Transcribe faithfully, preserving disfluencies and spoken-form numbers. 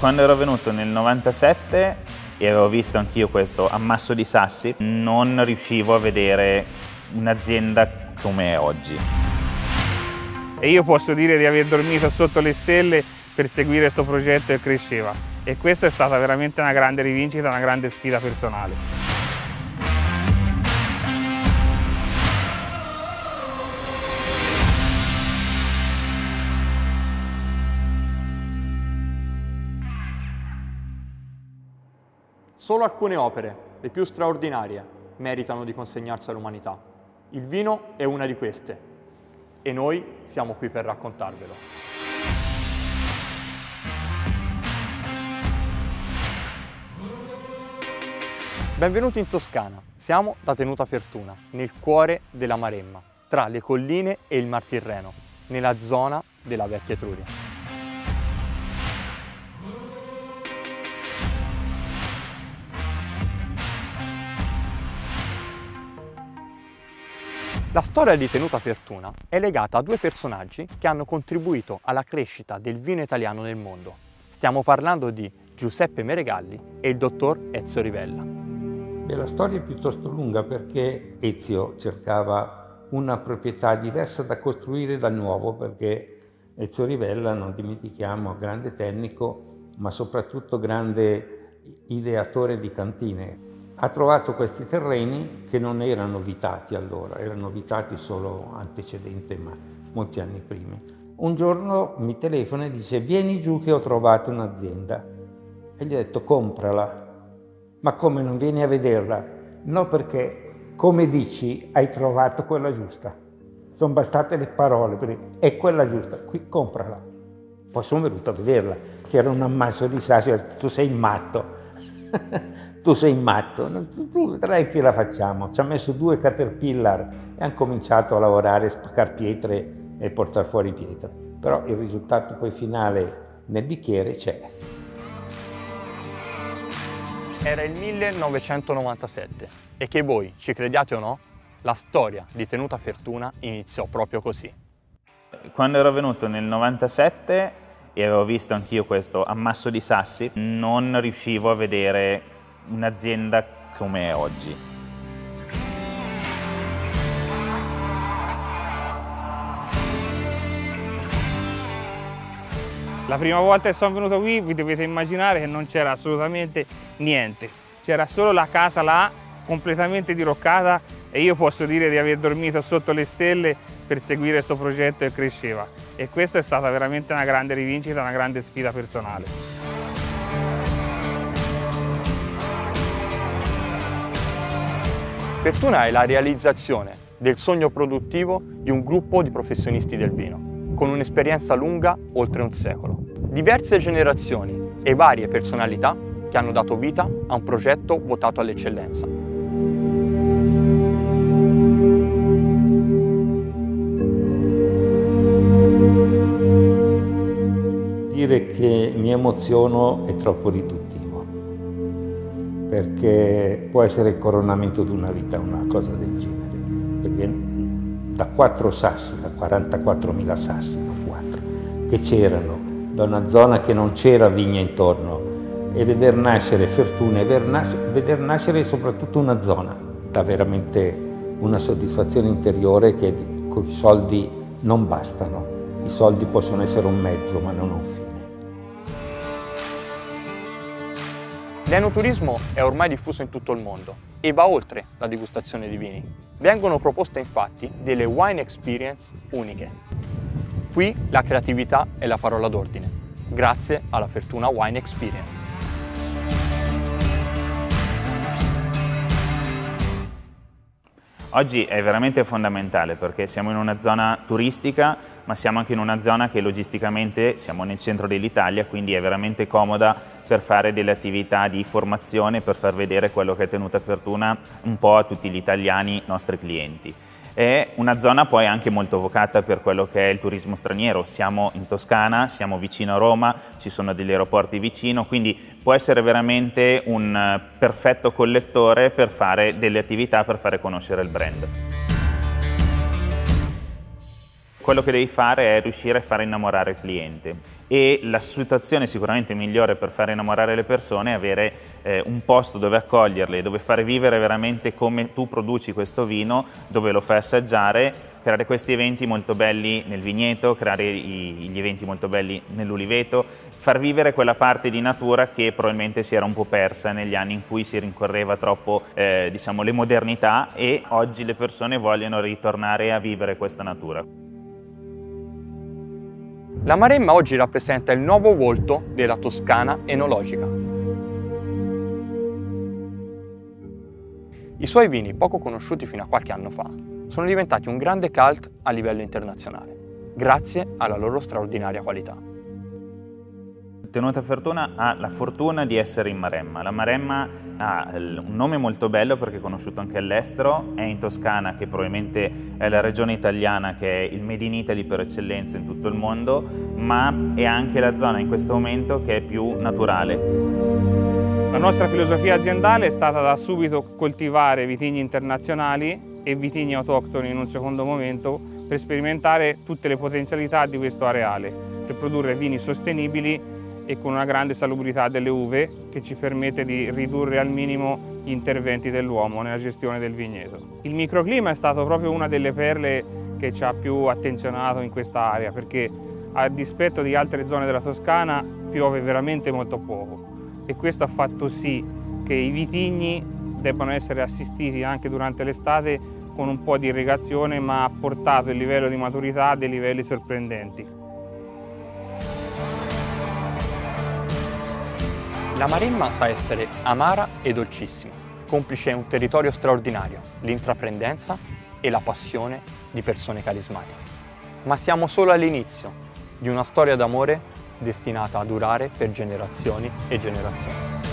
Quando ero venuto nel novantasette e avevo visto anch'io questo ammasso di sassi, non riuscivo a vedere un'azienda come è oggi. E io posso dire di aver dormito sotto le stelle per seguire questo progetto che cresceva. E questa è stata veramente una grande rivincita, una grande sfida personale. Solo alcune opere, le più straordinarie, meritano di consegnarsi all'umanità. Il vino è una di queste e noi siamo qui per raccontarvelo. Benvenuti in Toscana, siamo da Tenuta Fertuna, nel cuore della Maremma, tra le colline e il Mar Tirreno, nella zona della Vecchia Etruria. La storia di Tenuta Fertuna è legata a due personaggi che hanno contribuito alla crescita del vino italiano nel mondo. Stiamo parlando di Giuseppe Meregalli e il dottor Ezio Rivella. Beh, la storia è piuttosto lunga perché Ezio cercava una proprietà diversa da costruire da nuovo, perché Ezio Rivella, non dimentichiamo, grande tecnico, ma soprattutto grande ideatore di cantine. Ha trovato questi terreni che non erano vitati allora, erano vitati solo antecedente, ma molti anni prima. Un giorno mi telefona e dice: vieni giù che ho trovato un'azienda. E gli ho detto: comprala. Ma come, non vieni a vederla? No, perché come dici hai trovato quella giusta. Sono bastate le parole, è quella giusta, qui comprala. Poi sono venuto a vederla, che era un ammasso di sassi, ho detto: tu sei matto. Tu sei matto, tu, tu vedrai che la facciamo. Ci ha messo due Caterpillar e hanno cominciato a lavorare, a spaccare pietre e portare fuori pietre. Però il risultato poi finale nel bicchiere c'è. Era il millenovecentonovantasette e che voi ci crediate o no, la storia di Tenuta Fertuna iniziò proprio così. Quando ero venuto nel novantasette e avevo visto anch'io questo ammasso di sassi, non riuscivo a vedere un'azienda come è oggi. La prima volta che sono venuto qui vi dovete immaginare che non c'era assolutamente niente. C'era solo la casa là, completamente diroccata, e io posso dire di aver dormito sotto le stelle per seguire questo progetto che cresceva. E questa è stata veramente una grande rivincita, una grande sfida personale. Fertuna è la realizzazione del sogno produttivo di un gruppo di professionisti del vino, con un'esperienza lunga oltre un secolo. Diverse generazioni e varie personalità che hanno dato vita a un progetto votato all'eccellenza. Dire che mi emoziono è troppo riduttivo, perché può essere il coronamento di una vita una cosa del genere, perché da quattro sassi, da quarantaquattromila sassi, non quattro, che c'erano, da una zona che non c'era vigna intorno, e veder nascere Fertuna e veder nascere soprattutto una zona, dà veramente una soddisfazione interiore che con i soldi non bastano. I soldi possono essere un mezzo, ma non un fine. L'enoturismo è ormai diffuso in tutto il mondo e va oltre la degustazione di vini. Vengono proposte infatti delle wine experience uniche. Qui la creatività è la parola d'ordine, grazie alla Fertuna Wine Experience. Oggi è veramente fondamentale perché siamo in una zona turistica, ma siamo anche in una zona che logisticamente siamo nel centro dell'Italia, quindi è veramente comoda per fare delle attività di formazione, per far vedere quello che è Tenuta Fertuna un po' a tutti gli italiani nostri clienti. È una zona poi anche molto vocata per quello che è il turismo straniero. Siamo in Toscana, siamo vicino a Roma, ci sono degli aeroporti vicino, quindi può essere veramente un perfetto collettore per fare delle attività, per fare conoscere il brand. quello che devi fare è riuscire a far innamorare il cliente. E la situazione sicuramente migliore per far innamorare le persone è avere eh, un posto dove accoglierle, dove fare vivere veramente come tu produci questo vino, dove lo fai assaggiare, creare questi eventi molto belli nel vigneto, creare i, gli eventi molto belli nell'uliveto, far vivere quella parte di natura che probabilmente si era un po' persa negli anni in cui si rincorreva troppo eh, diciamo, le modernità, e oggi le persone vogliono ritornare a vivere questa natura. La Maremma oggi rappresenta il nuovo volto della Toscana enologica. I suoi vini, poco conosciuti fino a qualche anno fa, sono diventati un grande cult a livello internazionale, grazie alla loro straordinaria qualità. Tenuta Fortuna ha la fortuna di essere in Maremma. La Maremma ha un nome molto bello perché è conosciuto anche all'estero, è in Toscana, che probabilmente è la regione italiana che è il Made in Italy per eccellenza in tutto il mondo, ma è anche la zona in questo momento che è più naturale. La nostra filosofia aziendale è stata da subito coltivare vitigni internazionali e vitigni autoctoni in un secondo momento per sperimentare tutte le potenzialità di questo areale, per produrre vini sostenibili e con una grande salubrità delle uve che ci permette di ridurre al minimo gli interventi dell'uomo nella gestione del vigneto. Il microclima è stato proprio una delle perle che ci ha più attenzionato in questa area, perché a dispetto di altre zone della Toscana piove veramente molto poco, e questo ha fatto sì che i vitigni debbano essere assistiti anche durante l'estate con un po' di irrigazione, ma ha portato il livello di maturità a dei livelli sorprendenti. La Maremma sa essere amara e dolcissima, complice un territorio straordinario, l'intraprendenza e la passione di persone carismatiche. Ma siamo solo all'inizio di una storia d'amore destinata a durare per generazioni e generazioni.